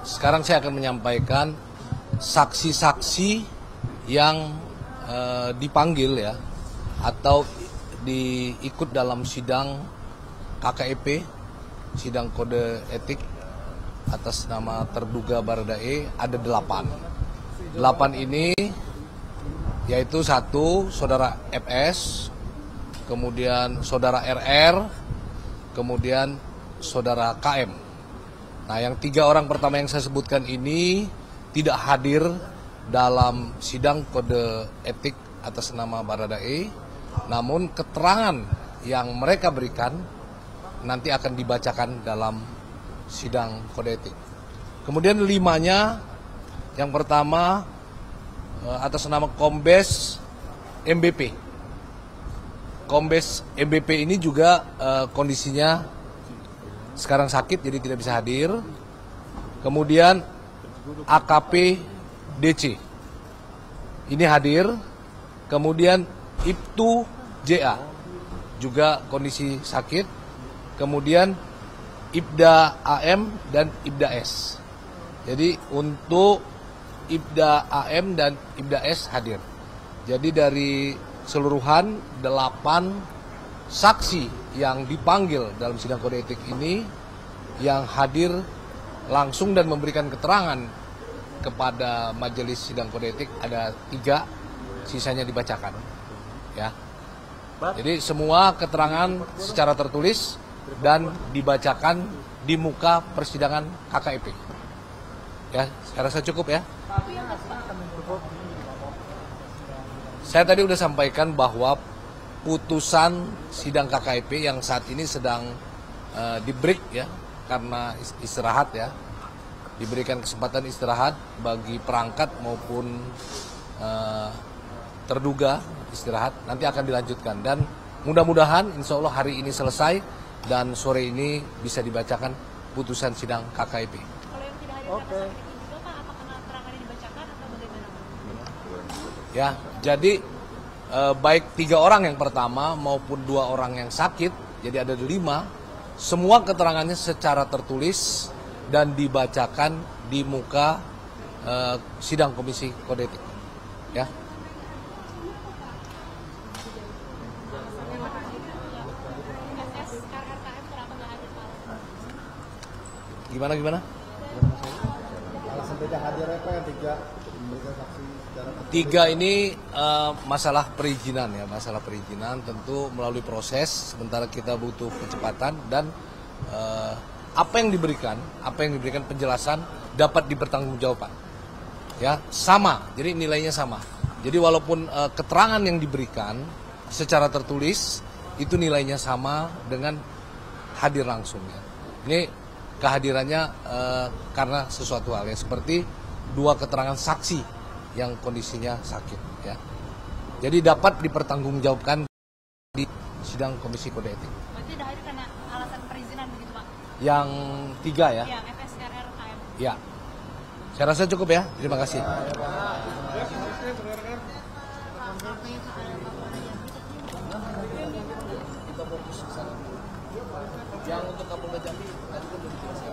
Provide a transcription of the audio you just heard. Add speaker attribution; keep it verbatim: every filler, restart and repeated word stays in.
Speaker 1: sekarang saya akan menyampaikan saksi-saksi yang eh, dipanggil ya atau diikut dalam sidang K K E P, sidang kode etik atas nama terduga Baradae ada delapan. Delapan ini yaitu satu saudara F S, kemudian saudara R R, kemudian saudara K M. Nah, yang tiga orang pertama yang saya sebutkan ini tidak hadir dalam sidang kode etik atas nama Baradae, namun keterangan yang mereka berikan nanti akan dibacakan dalam sidang kode etik. Kemudian limanya, yang pertama atas nama Kombes M B P. Kombes M B P ini juga uh, kondisinya sekarang sakit jadi tidak bisa hadir. Kemudian A K P D C ini hadir. Kemudian Ibtu J A juga kondisi sakit. Kemudian Ibda A M dan Ibda S. Jadi untuk Ibda A M dan Ibda S hadir. Jadi dari keseluruhan delapan saksi yang dipanggil dalam sidang kode etik ini, yang hadir langsung dan memberikan keterangan kepada majelis sidang kode etik ada tiga, sisanya dibacakan. Ya. Jadi semua keterangan secara tertulis dan dibacakan di muka persidangan K K E P. Ya, saya rasa cukup ya. Saya tadi sudah sampaikan bahwa putusan sidang K K E P yang saat ini sedang uh, di break ya, karena istirahat ya, diberikan kesempatan istirahat bagi perangkat maupun uh, terduga istirahat, nanti akan dilanjutkan dan mudah-mudahan insya Allah hari ini selesai dan sore ini bisa dibacakan putusan sidang K K E P.
Speaker 2: Kalau yang tidak hadir karena sakit itu juga Pak, apakah keterangannya dibacakan atau bagaimana?
Speaker 1: Ya, jadi eh, baik tiga orang yang pertama maupun dua orang yang sakit, jadi ada lima, semua keterangannya secara tertulis dan dibacakan di muka eh, sidang komisi kode etik. Ya. Gimana gimana?
Speaker 3: Alasan tidak hadir apa yang tiga memberikan saksi secara
Speaker 1: Tiga ini uh, masalah perizinan ya, masalah perizinan tentu melalui proses. Sementara kita butuh kecepatan dan uh, apa yang diberikan, apa yang diberikan penjelasan dapat dipertanggungjawabkan. Ya, sama. Jadi nilainya sama. Jadi walaupun uh, keterangan yang diberikan secara tertulis itu nilainya sama dengan hadir langsung ya. Ini kehadirannya eh, karena sesuatu hal ya, seperti dua keterangan saksi yang kondisinya sakit ya. Jadi dapat dipertanggungjawabkan di sidang komisi kode etik.
Speaker 2: Berarti tidak hadir karena alasan perizinan begitu Pak?
Speaker 1: Yang tiga ya?
Speaker 2: Ya, F S, R R, K M.
Speaker 1: Ya. Saya rasa cukup ya. Terima kasih. Yang untuk Kapolda Jambi tadi kan belum dijelaskan.